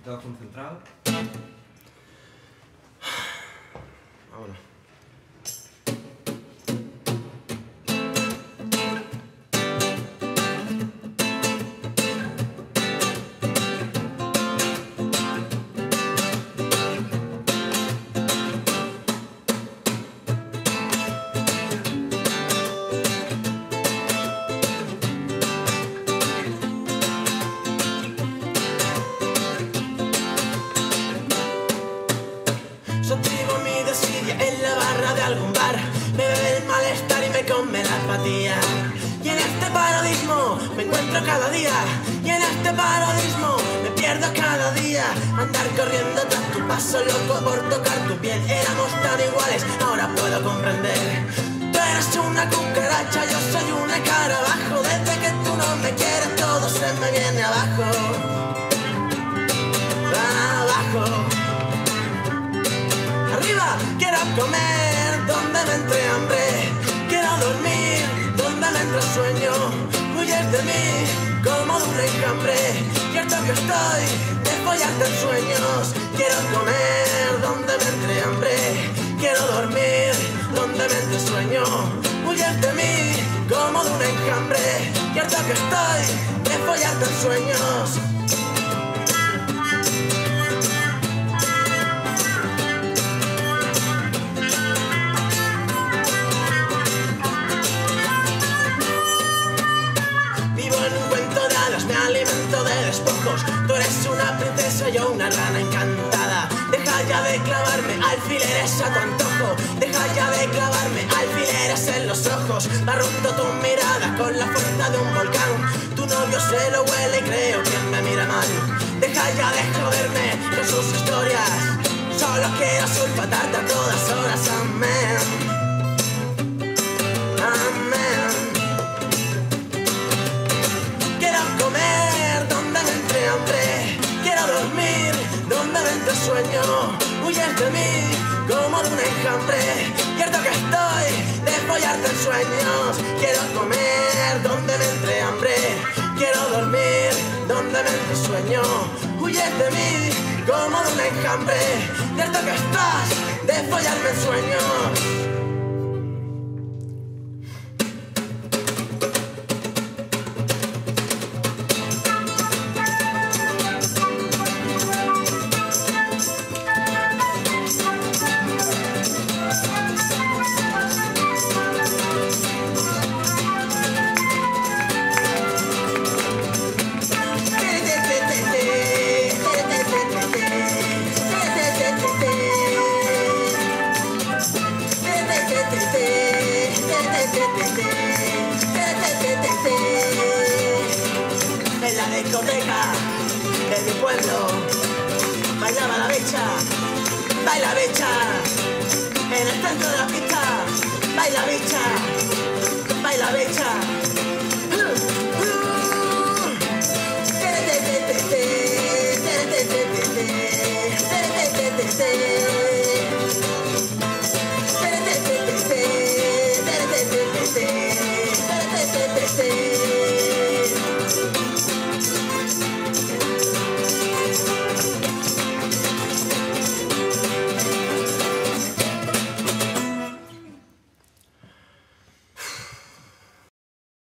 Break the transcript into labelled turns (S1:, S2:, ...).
S1: Todo concentrado.
S2: Vámonos. Sostigo mi desidia en la barra de algún bar. Me bebe el malestar y me come la apatía. Y en este parodismo me encuentro cada día. Y en este parodismo me pierdo cada día. Andar corriendo tras tu paso, loco por tocar tu piel. Éramos tan iguales, ahora puedo comprender. Tú eres una cucaracha, yo soy un escarabajo. Desde que tú no me quieres todo se me viene abajo. Abajo. Arriba, quiero comer donde me entre hambre. Quiero dormir donde me entre sueño. Huyes de mí como de un enjambre. Cierto que estoy de follarte en sueños. Quiero comer donde me entre hambre. Quiero dormir donde me entre sueño. Huyes de mí como de un enjambre. Cierto que estoy de follarte en sueños. Me alimento de despojos. Tú eres una princesa, yo una rana encantada. Deja ya de clavarme alfileres a tu antojo. Deja ya de clavarme alfileres en los ojos. Barrundo tu mirada con la fuerza de un volcán. Tu novio se lo huele y creo que me mira mal. Deja ya de joderme con sus historias. Solo quiero sulfatarte a todas horas, amén. Amén. Quiero dormir donde me entre sueño. Huyes de mí como de un enjambre. Cierto que estoy de follarte en sueños. Quiero comer donde me entre hambre. Quiero dormir donde me entre sueño. Huyes de mí como de un enjambre. Cierto que estás de follarme en sueños. En la discoteca de mi pueblo bailaba la bicha, baila bicha. En el centro de la pista baila bicha, baila bicha.